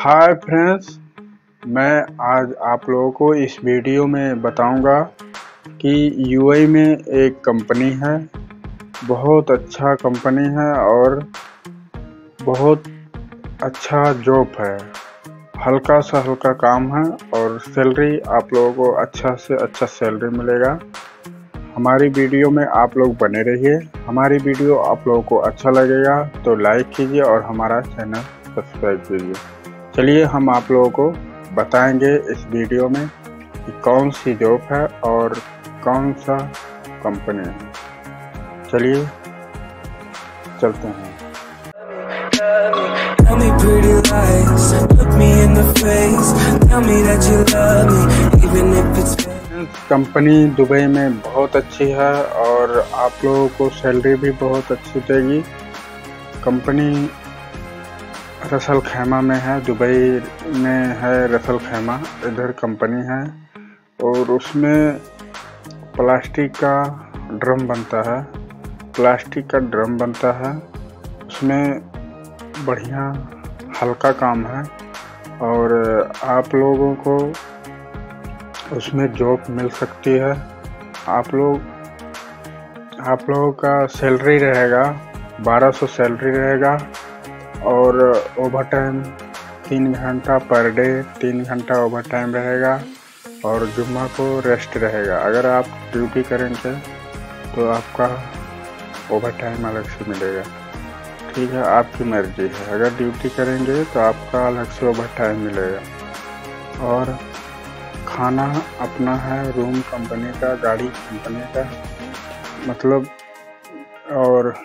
Hi friends, मैं आज आप लोगों को इस वीडियो में बताऊंगा कि यूएई में एक कंपनी है। बहुत अच्छा कंपनी है और बहुत अच्छा जॉब है। हल्का सा हल्का काम है और सैलरी आप लोगों को अच्छा से अच्छा सैलरी मिलेगा। हमारी वीडियो में आप लोग बने रहिए। हमारी वीडियो आप लोगों को अच्छा लगेगा तो लाइक कीजिए और हमारा चैनल सब्सक्राइब कीजिए। चलिए हम आप लोगों को बताएंगे इस वीडियो में कि कौन सी जॉब है और कौन सा कंपनी है। चलिए चलते हैं। Tell me pretty lies, look me in the face, tell me that you love me, even if it's company Dubai में बहुत अच्छी है और आप लोगों को सैलरी भी बहुत अच्छी देगी। कंपनी रसल खैमा में है, दुबई में है रसल खैमा, इधर कंपनी है और उसमें प्लास्टिक का ड्रम बनता है। उसमें बढ़िया हल्का काम है और आप लोगों को उसमें जॉब मिल सकती है। आप लोगों का सैलरी रहेगा 1200 सैलरी रहेगा और ओवर टाइम 3 घंटा पर डे, 3 घंटा ओवर टाइम रहेगा और जुम्मा को रेस्ट रहेगा। अगर आप ड्यूटी करेंगे तो आपका ओवर टाइम अलग से मिलेगा। ठीक है, आपकी मर्जी है। अगर ड्यूटी करेंगे तो आपका अलग से ओवर टाइम मिलेगा और खाना अपना है, रूम कंपनी का, गाड़ी कंपनी का, मतलब और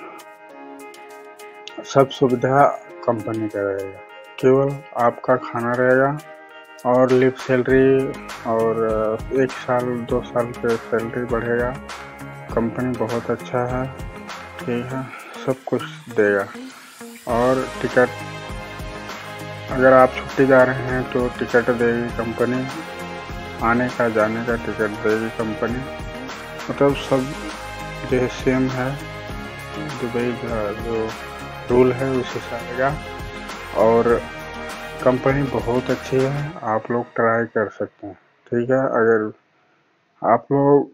सब सुविधा कंपनी का रहेगा। केवल आपका खाना रहेगा और लिव सैलरी और 1 साल 2 साल के सैलरी बढ़ेगा। कंपनी बहुत अच्छा है, ठीक है, सब कुछ देगा। और टिकट, अगर आप छुट्टी जा रहे हैं तो टिकट देगी कंपनी, आने का जाने का टिकट देगी कंपनी। मतलब सब जो सेम है, दुबई का जो रूल है उसी से आएगा और कंपनी बहुत अच्छी है। आप लोग ट्राई कर सकते हैं, ठीक है। अगर आप लोग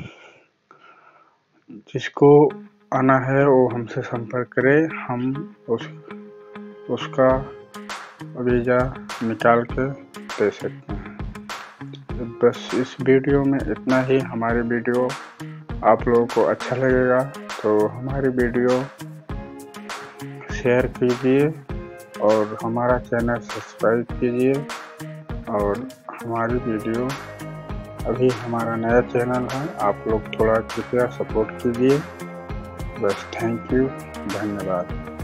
जिसको आना है वो हमसे संपर्क करें, हम उसका वीज़ा निकाल के दे सकते हैं। बस इस वीडियो में इतना ही। हमारी वीडियो आप लोगों को अच्छा लगेगा तो हमारी वीडियो शेयर कीजिए और हमारा चैनल सब्सक्राइब कीजिए। और हमारी वीडियो, अभी हमारा नया चैनल है, आप लोग थोड़ा कृपया सपोर्ट कीजिए। बस थैंक यू, धन्यवाद।